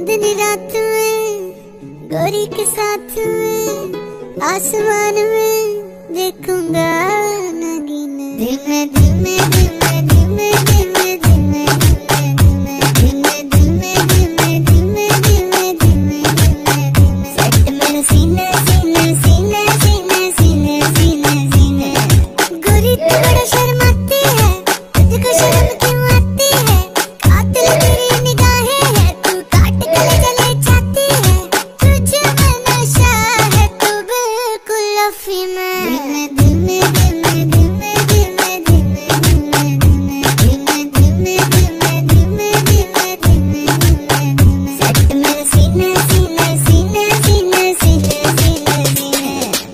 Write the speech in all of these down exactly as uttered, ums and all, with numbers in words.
चांदनी रात में गोरी के साथ में आसमान में देखूंगा नगीन। धीमे धीमे धीमे धीमे धीमे धीमे धीमे धीमे धीमे धीमे धीमे धीमे धीमे धीमे सेट मेरे सीने सीने सीने सीने सीने सीने सीने। गोरी तू बड़ा शर्माती है, तुझको शर्म क्यों आती है? कातिल तेरी निगाहें है, तू काट गले जले जाती है। तुझे में नशा है, तू बिल्कुल अफीम है। धीमे धीमे धीमे धीमे धीमे धीमे धीमे धीमे धीमे धीमे धीमे धीमे धीमे धीमे सेट मेरे सीने सीने सीने सीने सीने सीने सीने।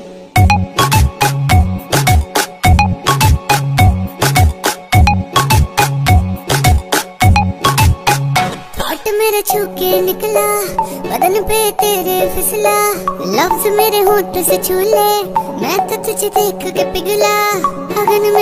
थॉट मेरे छू के निकला, बदन पे तेरे फिसला, लफ्ज मेरे होंठ से छू ले, मैं तो तुझे देख के पिघला। अगन